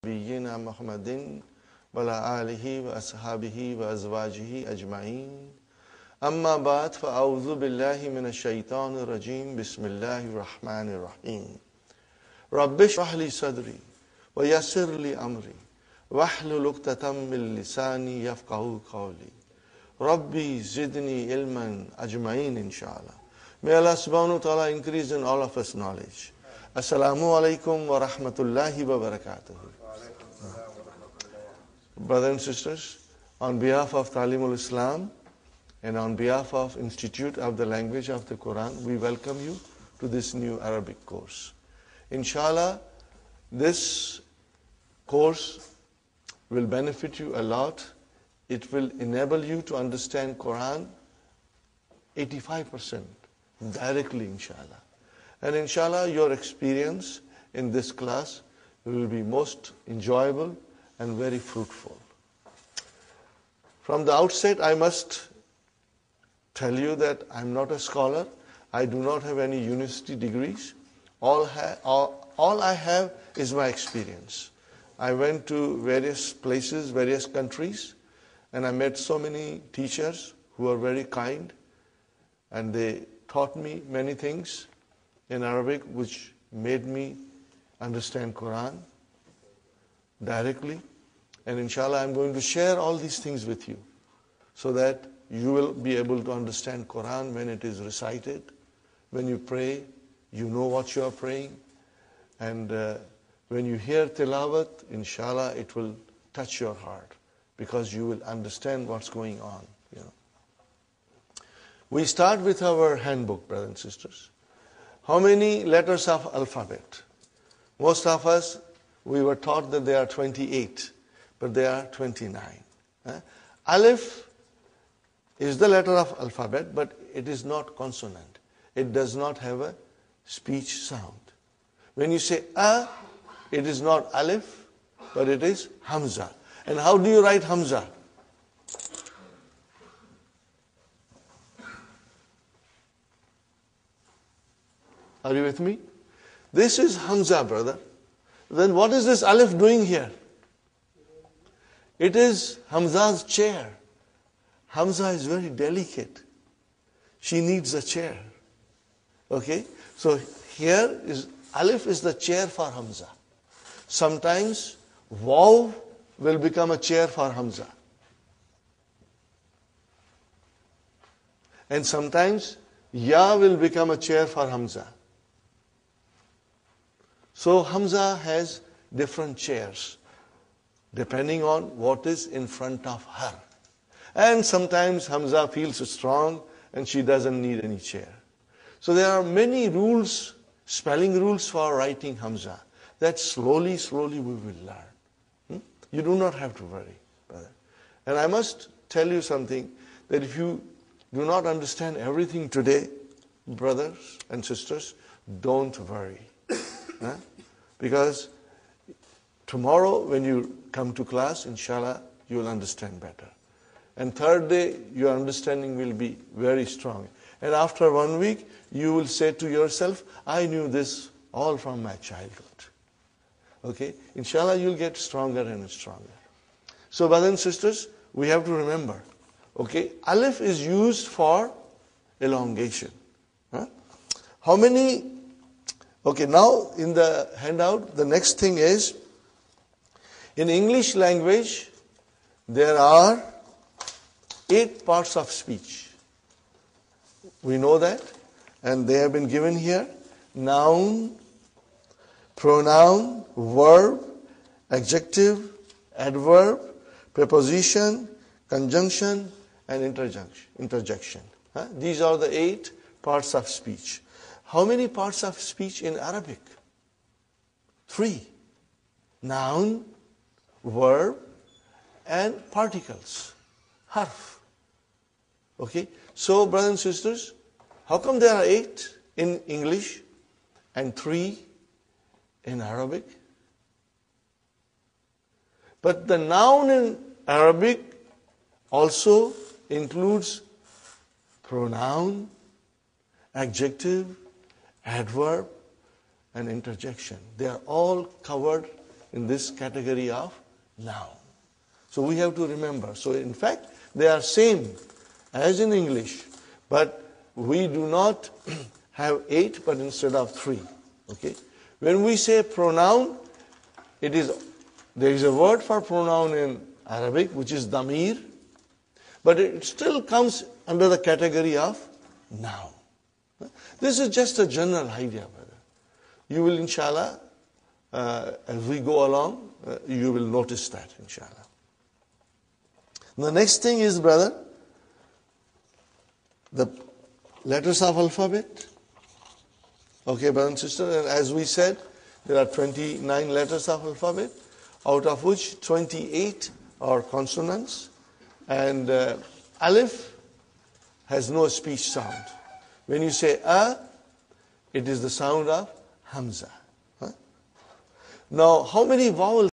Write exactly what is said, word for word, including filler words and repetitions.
نبينا محمد وعلى آله وأصحابه وأزواجه أجمعين أما بعد فأعوذ بالله من الشيطان الرجيم بسم الله الرحمن الرحيم رب اشرح لي صدري ويسر لي أمري واحلل عقدة من لساني يفقهوا قولي ربي زدني علما أجمعين inshallah. May Allah subhanahu wa ta'ala increase in all of us knowledge. Assalamu alaikum wa rahmatullahi wa barakatuh. Brothers and sisters, on behalf of Talimul Islam and on behalf of Institute of the Language of the Quran, we welcome you to this new Arabic course. Inshallah, this course will benefit you a lot. It will enable you to understand Quran eighty-five percent directly, inshallah. And inshallah, your experience in this class will be most enjoyable and very fruitful. From the outset, I must tell you that I'm not a scholar. I do not have any university degrees. All, ha- all, all I have is my experience. I went to various places, various countries, and I met so many teachers who are very kind, and they taught me many things in Arabic which made me understand Quran directly. And inshallah, I'm going to share all these things with you so that you will be able to understand Quran when it is recited. When you pray, you know what you are praying. And uh, when you hear tilawat, inshallah, it will touch your heart because you will understand what's going on. You know. We start with our handbook, brothers and sisters. How many letters of alphabet? Most of us, we were taught that there are twenty-eight, but there are twenty-nine. Eh? Alif is the letter of alphabet, but it is not consonant. It does not have a speech sound. When you say a, it is not alif, but it is hamza. And how do you write hamza? Are you with me? This is hamza, brother. Then what is this alif doing here? It is Hamza's chair. Hamza is very delicate. She needs a chair. Okay? So here is alif is the chair for Hamza. Sometimes waw will become a chair for Hamza. And sometimes ya will become a chair for Hamza. So Hamza has different chairs depending on what is in front of her. And sometimes Hamza feels strong and she doesn't need any chair. So there are many rules, spelling rules for writing Hamza that slowly, slowly we will learn. Hmm? You do not have to worry, brother. And I must tell you something, that if you do not understand everything today, brothers and sisters, don't worry. Huh? Because tomorrow when you come to class, inshallah, you will understand better. And third day, your understanding will be very strong. And after one week, you will say to yourself, I knew this all from my childhood. Okay? Inshallah, you'll get stronger and stronger. So, brothers and sisters, we have to remember, okay, alif is used for elongation. Huh? How many... Okay, now in the handout, the next thing is, in English language, there are eight parts of speech. We know that, and they have been given here. Noun, pronoun, verb, adjective, adverb, preposition, conjunction, and interjunction. interjection. Huh? These are the eight parts of speech. How many parts of speech in Arabic? Three. Noun, verb, and particles. Harf. Okay? So, brothers and sisters, how come there are eight in English and three in Arabic? But the noun in Arabic also includes pronoun, adjective, adverb, and interjection. They are all covered in this category of noun. So we have to remember. So in fact, they are same as in English, but we do not have eight, but instead of three. Okay. When we say pronoun, it is there is a word for pronoun in Arabic, which is damir, but it still comes under the category of noun. This is just a general idea, brother. You will, inshallah, uh, as we go along, uh, you will notice that, inshallah. The next thing is, brother, the letters of alphabet. Okay, brother and sister, and as we said, there are twenty-nine letters of alphabet, out of which twenty-eight are consonants, and uh, alif has no speech sound. When you say a, it is the sound of hamza. Huh? Now, how many vowels